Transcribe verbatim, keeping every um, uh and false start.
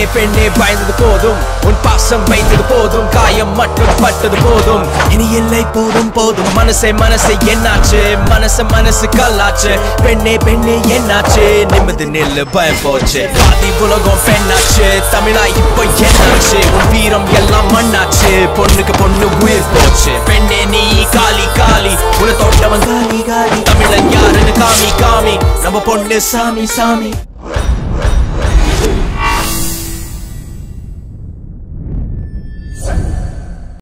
பெண்ணே பயந்தது போதும் உன் பாசம் வைத்தது போதும் காயம் மட்டும் பட்டது போதும் இனி இல்லை போதும் போதும் மனசே மனசே என்னாச்சு மனச மனசு கல்லாச்சு பெண்ணே பெண்ணே என்னாச்சு நிம்மதி நில்லு பயம் போச்சு பாதி உலகம் பெண்ணாச்சு தமிழா இப்போ என்னாச்சு உன் வீரம் எல்லாம் மண்ணாச்சு பொண்ணுக்கு பொண்ணு உயிர் போச்சு பெண்ணே நீ காலி காலி உன தோட்டவன் காலி காலி தமிழன் யாருன்னு காமி காமி நம்ம பொண்ணு சாமி சாமி